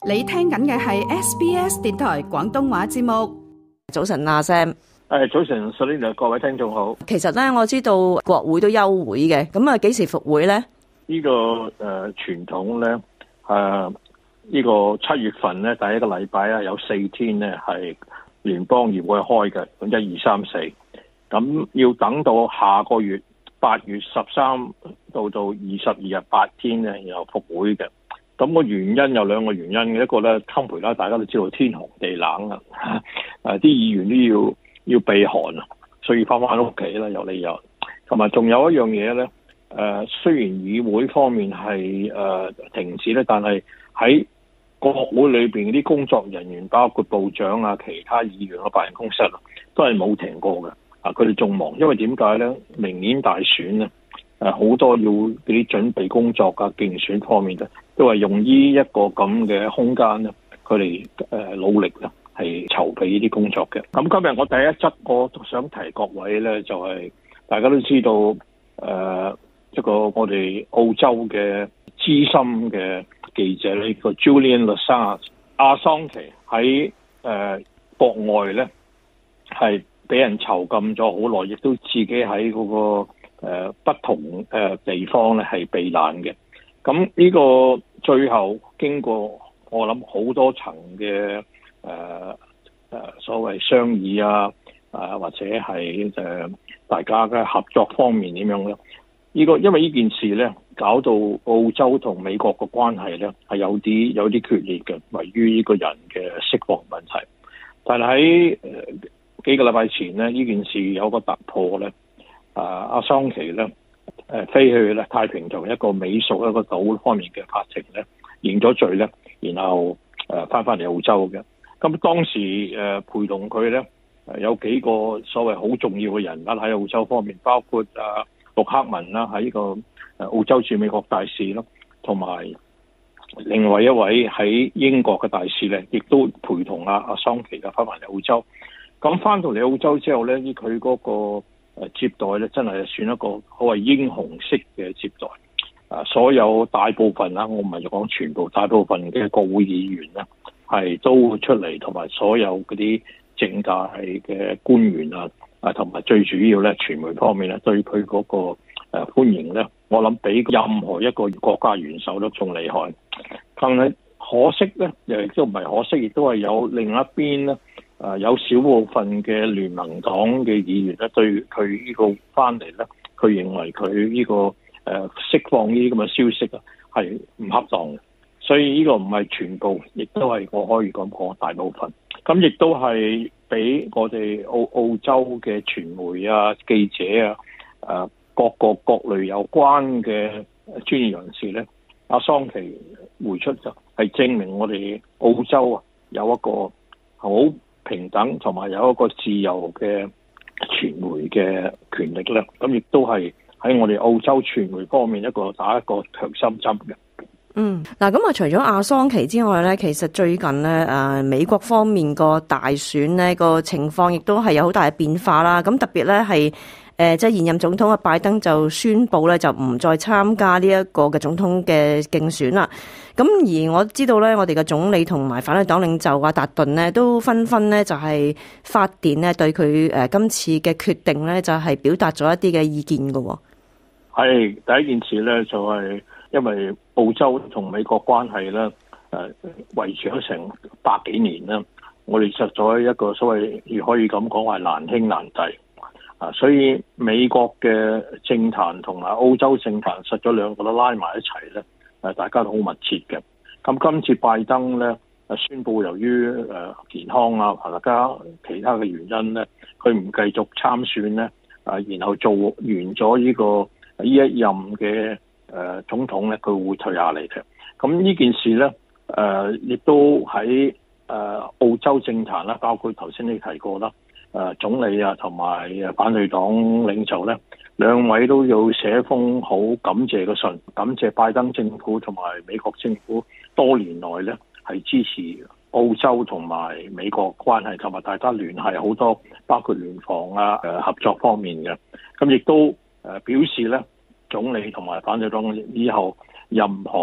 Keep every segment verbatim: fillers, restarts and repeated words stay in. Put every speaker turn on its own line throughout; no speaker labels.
你聽緊嘅係 S B S 電台廣東話節目。
早晨啊 Sam。
誒，早晨 Selina，各位聽眾好。
其實咧，我知道國會都休會嘅，咁啊幾時復會咧？
呢、這個誒傳統咧，誒、呃、呢、這個七月份咧第一個禮拜啊，有四天咧係聯邦議會開嘅，咁一二三四，咁要等到下個月八月十三到到二十二日八天咧，然後復會嘅。咁、那個原因有兩個原因嘅，一個咧堪培拉大家都知道天寒地冷啊，誒啲議員都要要避寒啊，所以翻返屋企啦，有理由。同埋仲有一樣嘢咧，誒、呃、雖然議會方面係誒、呃、停止咧，但係喺國會裏邊啲工作人員，包括部長啊、其他議員嘅辦公室啊，都係冇停過嘅。啊，佢哋仲忙，因為點解咧？明年大選咧，誒、啊、好多要嗰啲準備工作啊、競選方面咧，都係用呢一個咁嘅空間咧，佢哋誒努力啦，係籌備呢啲工作嘅。咁今日我第一則我想提各位咧，就係、是、大家都知道誒、呃、一個我哋澳洲嘅資深嘅記者呢、這個 Julian Assange 阿桑奇喺誒國外咧係俾人囚禁咗好耐，亦都自己喺嗰、那個。誒、呃、不同誒地方咧係避難嘅，咁呢個最後經過我諗好多層嘅誒誒所謂商議啊，啊或者係誒、呃、大家嘅合作方面點樣咧？呢、這個因為呢件事咧，搞到澳洲同美國嘅關係咧係有啲有啲決裂嘅，位於呢個人嘅釋放問題。但係喺誒幾個禮拜前咧，呢件事有個突破咧。啊，阿桑奇咧，誒飛去咧太平洋一個美屬一個島方面嘅法庭咧，認咗罪咧，然後誒翻返嚟澳洲嘅。咁當時誒陪同佢咧，有幾個所謂好重要嘅人物喺澳洲方面，包括啊陸克文啦，喺呢個誒澳洲駐美國大使咯，同埋另外一位喺英國嘅大使咧，亦都陪同阿阿桑奇嘅翻返嚟澳洲。咁翻到嚟澳洲之後咧，呢佢嗰個誒接待咧，真係算一個好係英雄式嘅接待。啊，所有大部分啦，我唔係講全部，大部分嘅國會議員咧，係都會出嚟，同埋所有嗰啲政界嘅官員啊，啊，同埋最主要咧，傳媒方面咧，對佢嗰個誒歡迎咧，我諗比任何一個國家元首都仲厲害。但係可惜咧，亦都唔係可惜，亦都係有另一邊咧。誒、呃、有少部分嘅聯盟黨嘅議員咧，對佢呢個翻嚟咧，佢認為佢呢、這個誒、呃、釋放呢啲咁嘅消息啊，係唔恰當嘅。所以呢個唔係全部，亦都係我可以咁講大部分。咁亦都係俾我哋澳澳洲嘅傳媒啊、記者啊、誒、呃、各個各類有關嘅專業人士咧，阿桑奇回出就係證明我哋澳洲啊有一個好平等同埋有一個自由嘅傳媒嘅權力咧，咁亦都係喺我哋澳洲傳媒方面一個打一個強心針嘅。
嗯，嗱，咁啊，除咗阿桑奇之外咧，其實最近咧，誒、呃，美國方面個大選咧個情況亦都係有好大嘅變化啦。咁特別咧係誒，即係現任總統嘅拜登就宣布咧就唔再參加呢一個嘅總統嘅競選啦。咁而我知道咧，我哋嘅總理同埋反對黨領袖阿達頓咧都紛紛咧就係發電咧對佢誒今次嘅決定咧就係表達咗一啲嘅意見嘅。
係第一件事咧就係、是。因為澳洲同美國關係咧，誒維持咗成百幾年啦，我哋實在一個所謂，如可以咁講話難兄難弟啊，所以美國嘅政壇同埋澳洲政壇實在兩個都拉埋一齊咧，誒大家都好密切嘅。咁今次拜登咧誒宣布由於誒健康啊，或者加其他嘅原因咧，佢唔繼續參選咧，啊然後做完咗呢個呢一任嘅。誒、呃、總統咧，佢會退下嚟嘅。咁呢件事咧，誒、呃、亦都喺誒、呃、澳洲政壇啦，包括頭先你提過啦，誒、呃、總理啊同埋反對黨領袖咧，兩位都要寫封好感謝嘅信，感謝拜登政府同埋美國政府多年來咧係支持澳洲同埋美國關係，同埋大家聯繫好多，包括聯防啊、誒合作方面嘅。咁亦都誒表示咧。總理同埋反對黨以後任何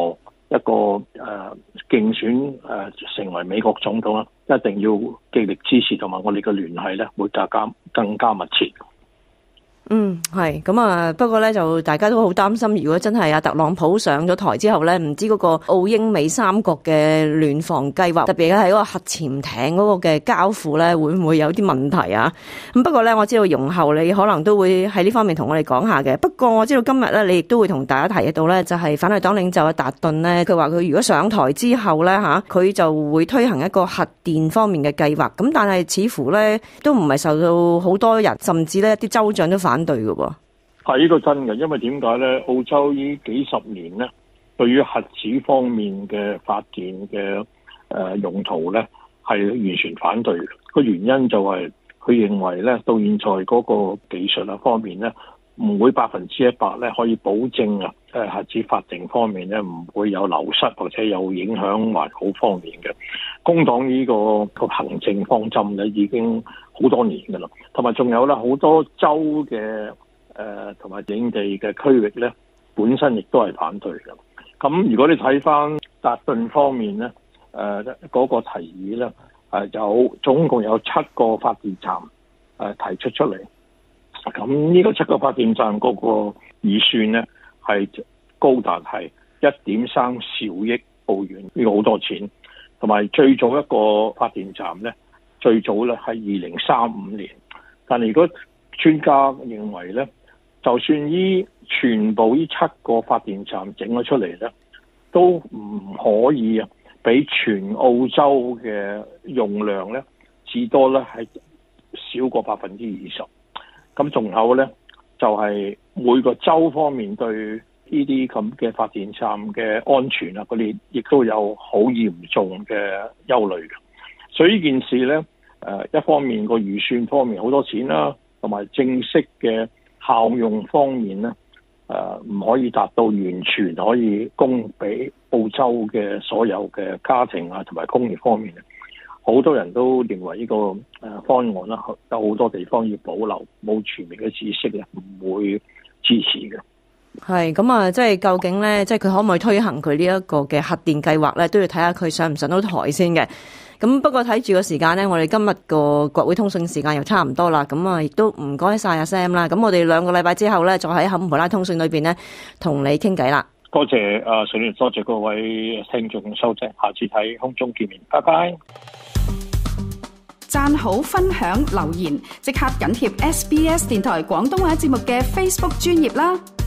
一個誒、呃、競選誒、呃、成為美國總統啦，一定要極力支持，同埋我哋嘅聯繫咧會更加更加密切。
嗯，係咁啊。不過咧，就大家都好擔心，如果真係阿特朗普上咗台之後咧，唔知嗰個澳英美三國嘅聯防計劃，特別係嗰個核潛艇嗰個嘅交付咧，會唔會有啲問題啊？咁不過咧，我知道容後你可能都會喺呢方面同我哋講下嘅。不過我知道今日咧，你亦都會同大家提到咧，就係反對黨領袖嘅達頓咧，佢話佢如果上台之後咧吓，佢就會推行一個核電方面嘅計劃。咁但係似乎咧都唔係受到好多人，甚至咧啲州長都反對嘅喎。
係呢個真嘅，因為點解咧？澳洲呢幾十年咧，對於核子方面嘅發電嘅誒用途咧，係完全反對嘅。個原因就係佢認為咧，到現在嗰個技術啊方面咧，唔會百分之一百咧可以保證啊誒核子發電方面咧唔會有流失或者有影響環保方面嘅。工黨呢個個行政方針咧已經好多年㗎啦，同埋仲有啦好多州嘅誒同埋領地嘅區域咧，本身亦都係反對嘅。咁如果你睇翻達頓方面咧，誒、呃、嗰、那個提議咧，誒、呃、有總共有七個發電站誒、呃、提出出嚟。咁呢個七個發電站嗰個預算咧係高達係一點三兆億澳元，呢、這個好多錢。同埋最早一個發電站咧，最早咧係二零三五年。但係如果專家認為咧，就算依全部呢七個發電站整咗出嚟咧，都唔可以啊，比全澳洲嘅用量咧至多咧係少過百分之二十。咁仲有咧，就係、是、每個州方面對呢啲咁嘅發電站嘅安全啊，佢哋亦都有好嚴重嘅憂慮嘅。所以呢件事咧，誒一方面個預算方面好多錢啦，同埋正式嘅效用方面咧，誒唔可以達到完全可以供俾澳洲嘅所有嘅家庭啊，同埋工業方面咧，好多人都認為呢個誒方案啦，有好多地方要保留，冇全面嘅知識咧，唔會支持嘅。
係咁啊，即係究竟咧，即係佢可唔可以推行佢呢一個嘅核電計劃咧，都要睇下佢上唔上到台先嘅。咁不過睇住個時間咧，我哋今日個國會通訊時間又差唔多啦。咁啊，亦都唔該晒阿 Sam 啦。咁我哋兩個禮拜之後咧，再喺坎培拉通訊裏邊咧，同你傾偈啦。
多謝啊，水蓮，多謝各位聽眾收聽，下次喺空中見面，拜拜。
讚好、分享、留言，即刻緊貼 S B S 電台廣東話節目嘅 Facebook 專頁啦！